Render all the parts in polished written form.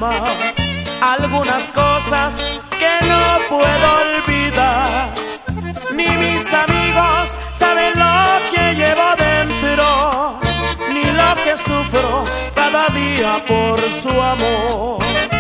alma algunas cosas que no puedo olvidar. Ni mis amigos saben lo que llevo dentro, ni lo que sufro cada día por su amor.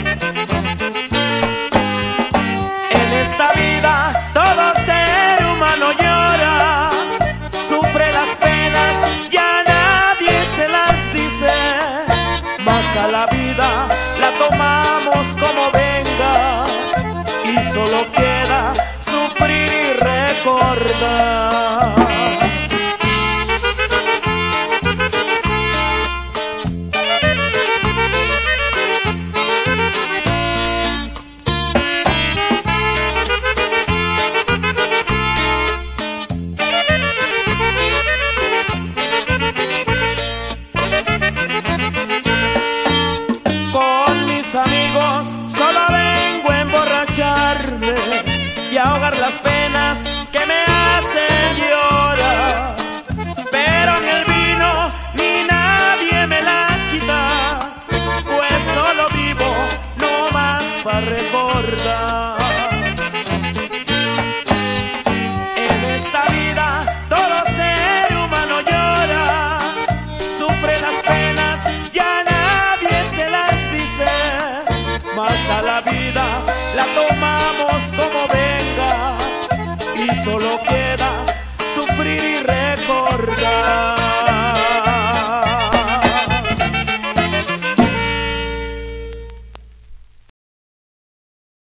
En esta vida todo ser humano llora, sufre las penas y a nadie se las dice, mas a la vida la tomamos como venga y solo queda sufrir y recordar. Con mis amigos solo vengo a emborracharme y ahogar las penas que me hacen llorar. Pero ni el vino ni nadie me la quita, pues solo vivo no más para recordar. En esta vida todo ser humano llora, sufre las penas y a nadie se las dice, mas a la vida la tomamos como venga y solo queda sufrir y recordar.